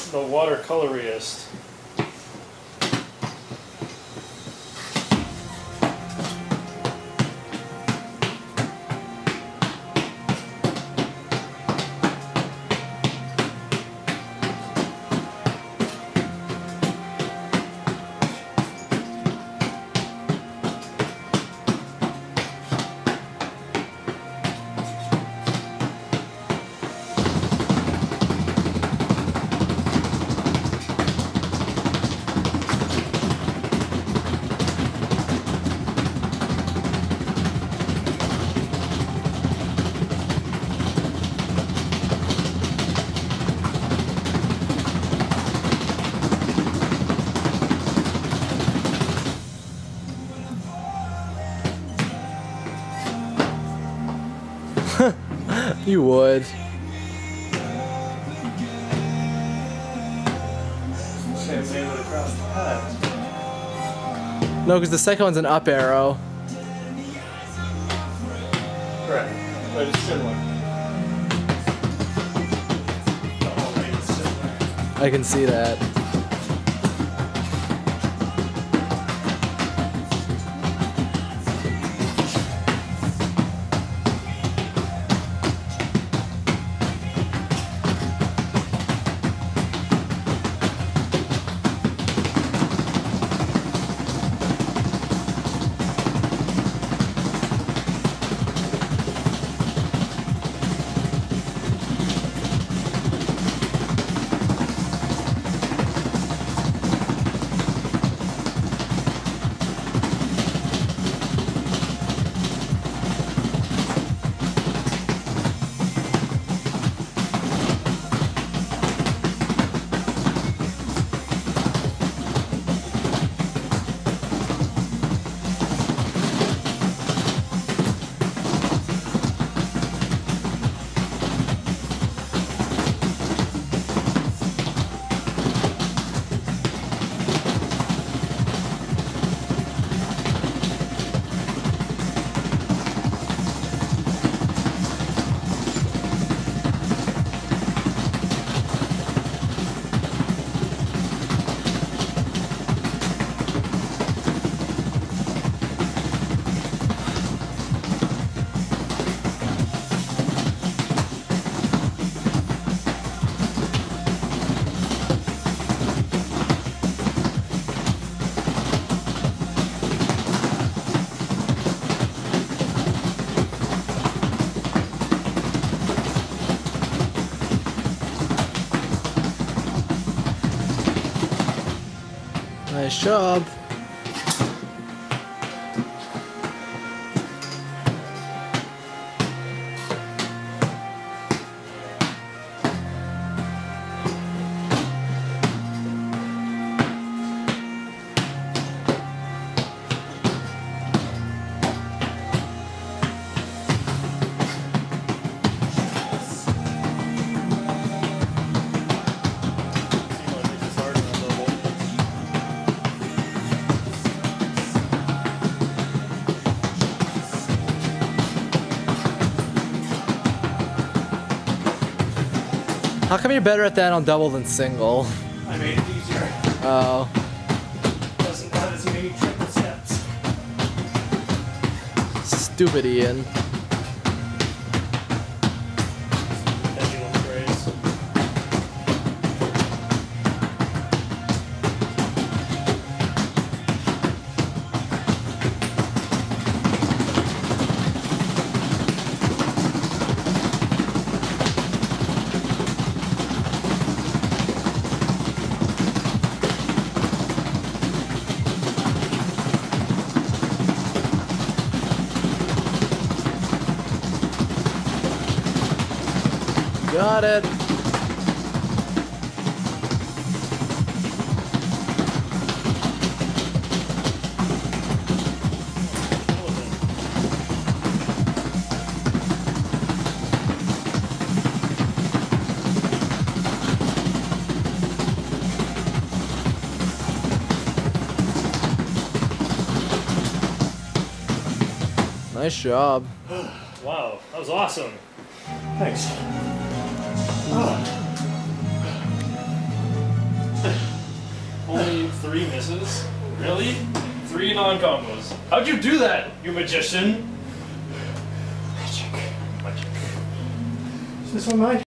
the watercoloriest. You would. No, because the second one's an up arrow. Correct. But it's similar. I can see that. Nice job. How come you're better at that on double than single? I made it easier. Oh. Doesn't have as many triple steps. Stupid Ian. Pendulum phrase. Got it. Nice job. Wow, that was awesome. Thanks. Only 3 misses? Really? 3 non-combos. How'd you do that, you magician? Is this one mine?